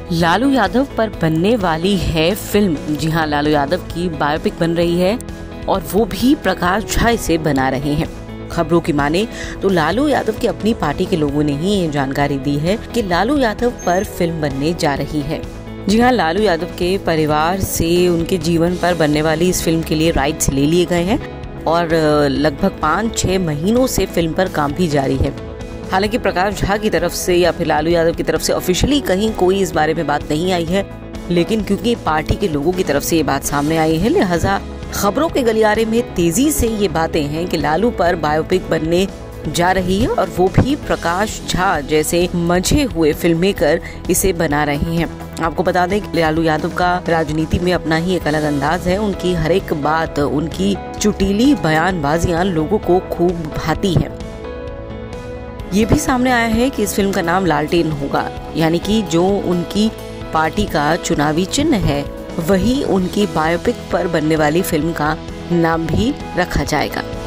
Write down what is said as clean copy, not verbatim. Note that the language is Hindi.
लालू यादव पर बनने वाली है फिल्म। जी हाँ, लालू यादव की बायोपिक बन रही है और वो भी प्रकाश झा इसे बना रहे हैं। खबरों की माने तो लालू यादव की अपनी पार्टी के लोगों ने ही ये जानकारी दी है कि लालू यादव पर फिल्म बनने जा रही है। जी हाँ, लालू यादव के परिवार से उनके जीवन पर बनने वाली इस फिल्म के लिए राइट्स ले लिए गए हैं और लगभग 5-6 महीनों से फिल्म पर काम भी जारी है। हालांकि प्रकाश झा की तरफ से या फिर लालू यादव की तरफ से ऑफिशियली कहीं कोई इस बारे में बात नहीं आई है, लेकिन क्योंकि पार्टी के लोगों की तरफ से ये बात सामने आई है, लिहाजा खबरों के गलियारे में तेजी से ये बातें हैं कि लालू पर बायोपिक बनने जा रही है और वो भी प्रकाश झा जैसे मंझे हुए फिल्म मेकर इसे बना रहे हैं। आपको बता दें कि लालू यादव का राजनीति में अपना ही एक अलग अंदाज है। उनकी हर एक बात, उनकी चुटीली बयानबाजियां लोगों को खूब भाती हैं। ये भी सामने आया है कि इस फिल्म का नाम लालटेन होगा, यानी कि जो उनकी पार्टी का चुनावी चिन्ह है वही उनकी बायोपिक पर बनने वाली फिल्म का नाम भी रखा जाएगा।